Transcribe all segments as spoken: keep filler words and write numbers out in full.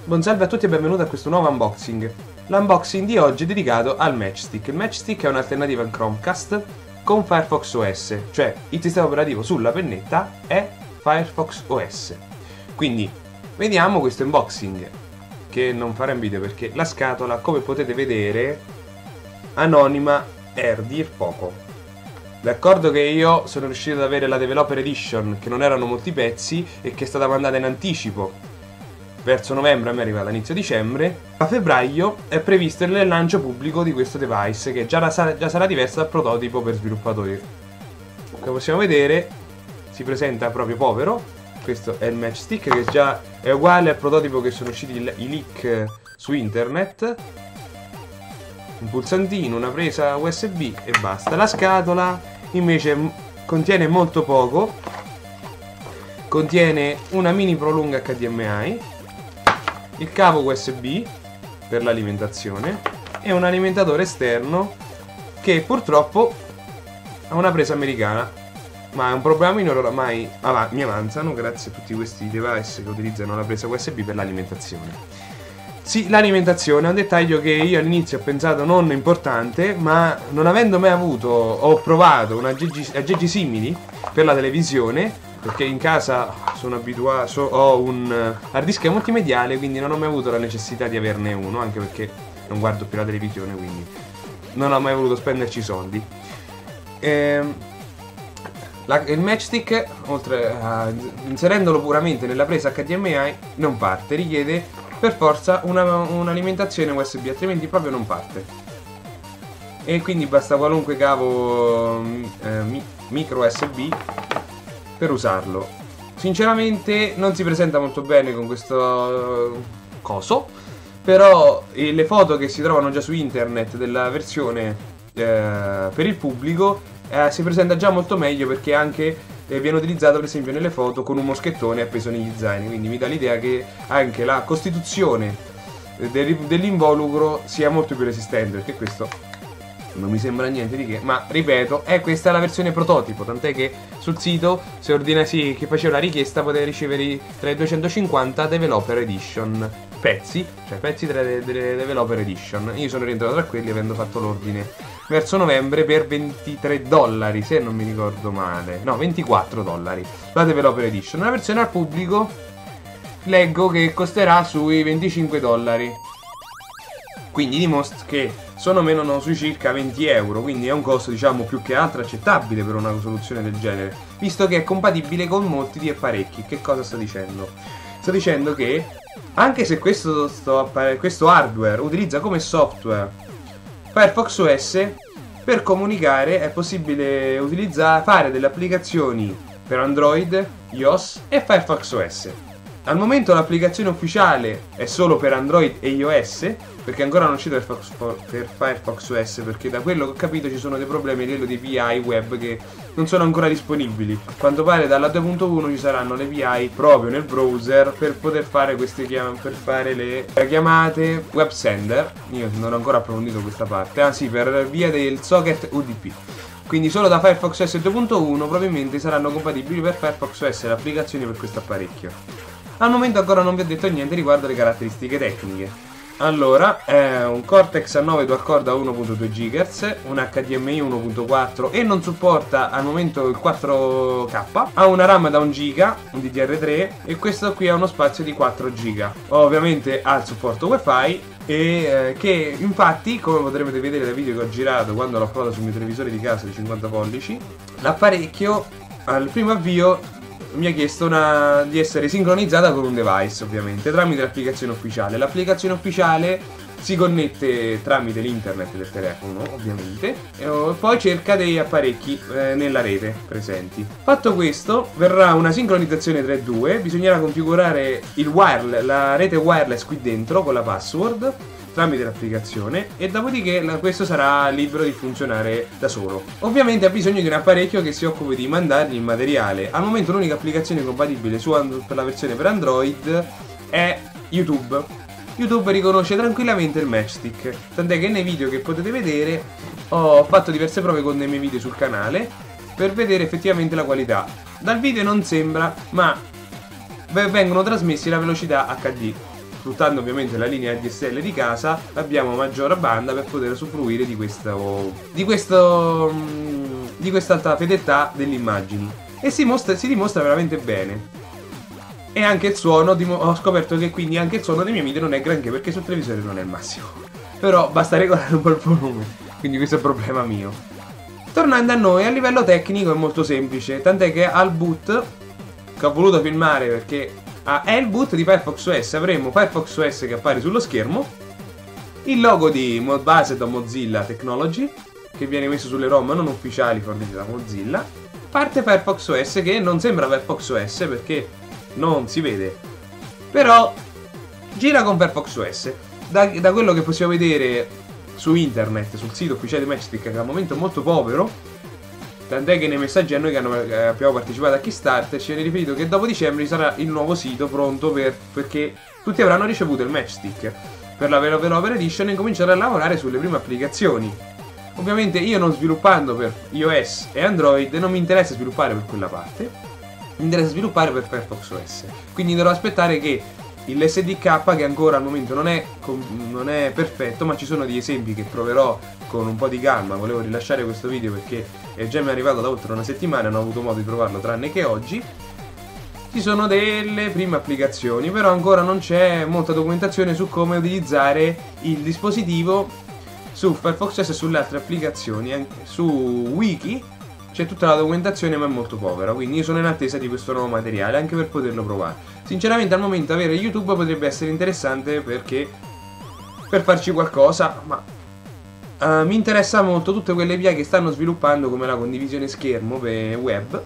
Buon salve a tutti e benvenuti a questo nuovo unboxing. L'unboxing di oggi è dedicato al Matchstick. Il Matchstick è un'alternativa al Chromecast con Firefox O S, cioè il sistema operativo sulla pennetta è Firefox O S. Quindi vediamo questo unboxing, che non farò in video perché la scatola, come potete vedere, anonima è a dir poco. D'accordo che io sono riuscito ad avere la Developer Edition, che non erano molti pezzi e che è stata mandata in anticipo verso novembre, a me è arrivata inizio dicembre. A febbraio è previsto il lancio pubblico di questo device, che già, sarà, già sarà diverso dal prototipo per sviluppatori. Come possiamo vedere si presenta proprio povero. Questo è il Matchstick, che già è uguale al prototipo che sono usciti i leak su internet. Un pulsantino, una presa U S B e basta. La scatola invece contiene molto poco. Contiene una mini prolunga H D M I, il cavo U S B per l'alimentazione e un alimentatore esterno che purtroppo ha una presa americana, ma è un programmino oramai av mi avanzano grazie a tutti questi device che utilizzano la presa U S B per l'alimentazione. Sì, l'alimentazione è un dettaglio che io all'inizio ho pensato non importante, ma non avendo mai avuto, ho provato una aggeggi simili per la televisione, perché in casa sono abituato, so, ho un hard disk multimediale, quindi non ho mai avuto la necessità di averne uno, anche perché non guardo più la televisione, quindi non ho mai voluto spenderci soldi. Ehm, la, il Matchstick, oltre a inserendolo puramente nella presa H D M I, non parte, richiede per forza un'alimentazione U S B, altrimenti proprio non parte. E quindi basta qualunque cavo eh, mi, micro U S B per usarlo. Sinceramente non si presenta molto bene con questo coso, però eh, le foto che si trovano già su internet della versione eh, per il pubblico eh, si presenta già molto meglio, perché anche eh, viene utilizzato per esempio nelle foto con un moschettone appeso negli zaini, quindi mi dà l'idea che anche la costituzione del, dell'involucro sia molto più resistente, perché questo non mi sembra niente di che, ma ripeto, è questa la versione prototipo, tant'è che sul sito, se ordinassi chi faceva la richiesta, poteva ricevere tra i duecentocinquanta Developer Edition pezzi, cioè pezzi delle, delle Developer Edition. Io sono rientrato tra quelli avendo fatto l'ordine verso novembre per ventitré dollari, se non mi ricordo male, no, ventiquattro dollari la Developer Edition. La versione al pubblico leggo che costerà sui venticinque dollari, quindi dimostra che sono meno no, sui circa venti euro, quindi è un costo diciamo più che altro accettabile per una soluzione del genere, visto che è compatibile con molti di apparecchi. Che cosa sto dicendo? Sto dicendo che anche se questo, sto, questo hardware utilizza come software Firefox O S, per comunicare è possibile utilizzare, fare delle applicazioni per Android, iOS e Firefox O S. Al momento l'applicazione ufficiale è solo per Android e iOS, perché ancora non è uscito per Firefox O S, perché da quello che ho capito ci sono dei problemi a livello di A P I web che non sono ancora disponibili. A quanto pare dalla due punto uno ci saranno le A P I proprio nel browser per poter fare queste chiam per fare le chiamate web sender. Io non ho ancora approfondito questa parte, anzi per via del socket U D P. Quindi solo da Firefox O S due punto uno probabilmente saranno compatibili per Firefox O S le applicazioni per questo apparecchio. Al momento ancora non vi ho detto niente riguardo le caratteristiche tecniche. Allora, è un Cortex A nove dual core da uno virgola due gigahertz, un H D M I uno punto quattro e non supporta al momento il quattro K, ha una RAM da un giga, un D D R tre, e questo qui ha uno spazio di quattro giga. Ovviamente ha il supporto Wi-Fi e eh, che infatti, come potrete vedere dai video che ho girato quando l'ho provato sul mio televisore di casa di cinquanta pollici, l'apparecchio al primo avvio mi ha chiesto una, di essere sincronizzata con un device, ovviamente tramite l'applicazione ufficiale. L'applicazione ufficiale si connette tramite l'internet del telefono, ovviamente, e poi cerca degli apparecchi eh, nella rete presenti. Fatto questo, verrà una sincronizzazione tra i due. Bisognerà configurare il wireless, la rete wireless qui dentro con la password tramite l'applicazione, e dopodiché questo sarà libero di funzionare da solo. Ovviamente ha bisogno di un apparecchio che si occupi di mandargli il materiale. Al momento l'unica applicazione compatibile su per la versione per Android è YouTube. YouTube riconosce tranquillamente il Matchstick, tant'è che nei video che potete vedere ho fatto diverse prove con dei miei video sul canale per vedere effettivamente la qualità. Dal video non sembra, ma vengono trasmessi la velocità H D. sfruttando ovviamente la linea A D S L di casa, abbiamo maggiore banda per poter usufruire di questo di questo di questa alta fedeltà delle immagini, e si, mostra, si dimostra veramente bene. E anche il suono, ho scoperto che quindi anche il suono dei miei video non è granché, perché sul televisore non è il massimo, però basta regolare un po' il volume, quindi questo è un problema mio. Tornando a noi, a livello tecnico è molto semplice, tant'è che al boot, che ho voluto filmare perché ah, è il boot di Firefox O S, avremo Firefox O S che appare sullo schermo, il logo di base da Mozilla Technology, che viene messo sulle ROM non ufficiali fornite da Mozilla, parte Firefox O S che non sembra Firefox O S perché non si vede, però gira con Firefox O S. Da, da quello che possiamo vedere su internet, sul sito ufficiale di Matchstick, che al momento è molto povero, tant'è che nei messaggi a noi che hanno, eh, abbiamo partecipato a Kickstarter ci viene riferito che dopo dicembre ci sarà il nuovo sito pronto per, perché tutti avranno ricevuto il Matchstick per la Developer Edition e cominciare a lavorare sulle prime applicazioni. Ovviamente io, non sviluppando per iOS e Android, non mi interessa sviluppare per quella parte, mi interessa sviluppare per Firefox O S, quindi dovrò aspettare che l'S D K, che ancora al momento non è, non è perfetto, ma ci sono degli esempi che proverò con un po' di calma. Volevo rilasciare questo video perché è già mi è arrivato da oltre una settimana e non ho avuto modo di provarlo tranne che oggi. Ci sono delle prime applicazioni, però ancora non c'è molta documentazione su come utilizzare il dispositivo su Firefox O S e sulle altre applicazioni. Anche su Wiki c'è tutta la documentazione, ma è molto povera, quindi io sono in attesa di questo nuovo materiale anche per poterlo provare. Sinceramente al momento avere YouTube potrebbe essere interessante perché per farci qualcosa, ma uh, mi interessa molto tutte quelle vie che stanno sviluppando, come la condivisione schermo per web.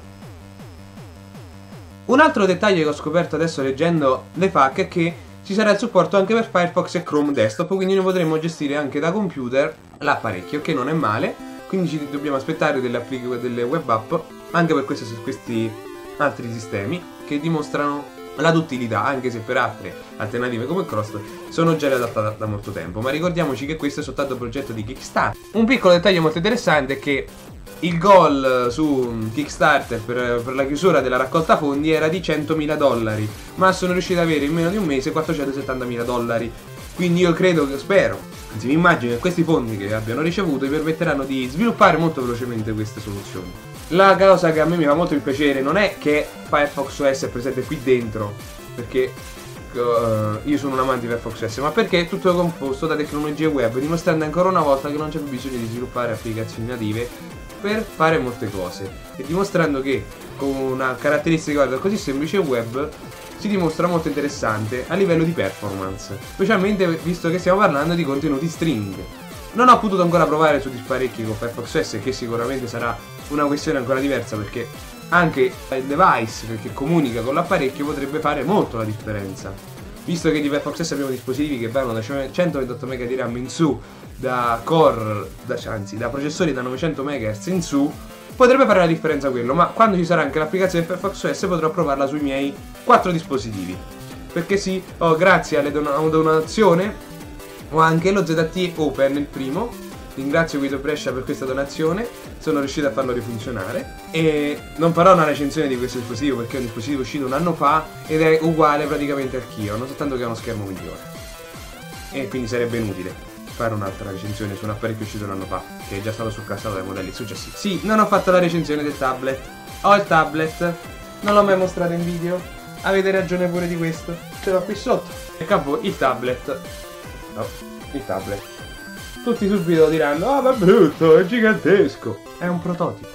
Un altro dettaglio che ho scoperto adesso leggendo le F A Q è che ci sarà il supporto anche per Firefox e Chrome Desktop, quindi noi potremo gestire anche da computer l'apparecchio, che non è male. Quindi ci dobbiamo aspettare delle, delle web app anche per questi, su questi altri sistemi che dimostrano la duttilità, anche se per altre alternative come Crossed sono già adattate da, da molto tempo. Ma ricordiamoci che questo è soltanto un progetto di Kickstarter. Un piccolo dettaglio molto interessante è che il goal su Kickstarter per, per la chiusura della raccolta fondi era di centomila dollari, ma sono riuscito ad avere in meno di un mese quattrocentosettantamila dollari. Quindi io credo, che spero, anzi mi immagino che questi fondi che abbiano ricevuto vi permetteranno di sviluppare molto velocemente queste soluzioni. La cosa che a me mi fa molto più piacere non è che Firefox O S è presente qui dentro, perché uh, io sono un amante di Firefox O S, ma perché è tutto composto da tecnologie web, dimostrando ancora una volta che non c'è più bisogno di sviluppare applicazioni native per fare molte cose, e dimostrando che con una caratteristica così semplice web si dimostra molto interessante a livello di performance, specialmente visto che stiamo parlando di contenuti string. Non ho potuto ancora provare su disparecchi con Firefox O S, che sicuramente sarà una questione ancora diversa, perché anche il device che comunica con l'apparecchio potrebbe fare molto la differenza. Visto che di Firefox O S abbiamo dispositivi che vanno da centoventotto mega di RAM in su, da core, da, anzi da processori da novecento megahertz in su, potrebbe fare la differenza quello, ma quando ci sarà anche l'applicazione Firefox O S potrò provarla sui miei quattro dispositivi. Perché sì, oh, grazie alle don a donazione ho anche lo Z T E Open, il primo. Ringrazio Guido Brescia per questa donazione, sono riuscito a farlo rifunzionare. E non farò una recensione di questo dispositivo perché è un dispositivo uscito un anno fa ed è uguale praticamente al Kio, non soltanto che ha uno schermo migliore. E quindi sarebbe inutile fare un'altra recensione su un apparecchio uscito un anno fa, che è già stato surclassato dai modelli successivi. Sì, non ho fatto la recensione del tablet. Ho il tablet, non l'ho mai mostrato in video. Avete ragione pure di questo. Ce l'ho qui sotto. E capo il tablet. No, il tablet. Tutti subito diranno: ah, ma è brutto, è gigantesco. È un prototipo.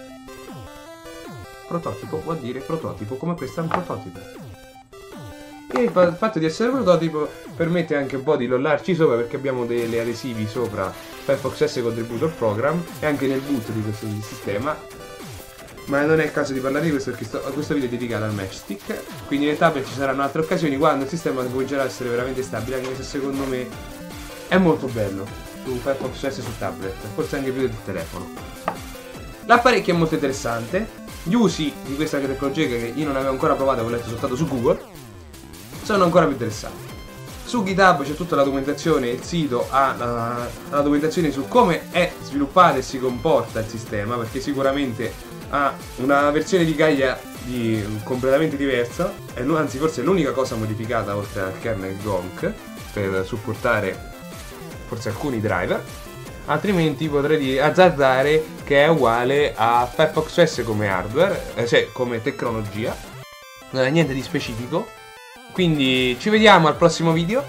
Prototipo vuol dire prototipo, come questo è un prototipo. E il fatto di essere prototipo permette anche un po' di lollarci sopra, perché abbiamo degli adesivi sopra Firefox O S Contributor Program e anche nel boot di questo sistema. Ma non è il caso di parlare di questo, perché sto, questo video è dedicato al Matchstick. Quindi nel tablet ci saranno altre occasioni quando il sistema comincerà a essere veramente stabile, anche se secondo me è molto bello su Firefox O S su tablet, forse anche più del telefono. L'apparecchio è molto interessante. Gli usi di questa tecnologia, che io non avevo ancora provato, avevo letto soltanto su Google, sono ancora più interessanti. Su GitHub c'è tutta la documentazione, il sito ha la, la documentazione su come è sviluppato e si comporta il sistema, perché sicuramente ha una versione di Gaia di, completamente diversa, è, anzi forse è l'unica cosa modificata oltre al kernel Gonk per supportare forse alcuni driver, altrimenti potrei dire, azzardare che è uguale a Firefox O S come hardware, eh, cioè come tecnologia, non è niente di specifico. Quindi ci vediamo al prossimo video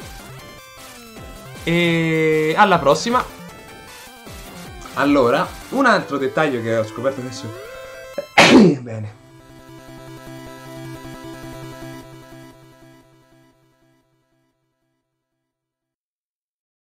e alla prossima. Allora, un altro dettaglio che ho scoperto adesso bene,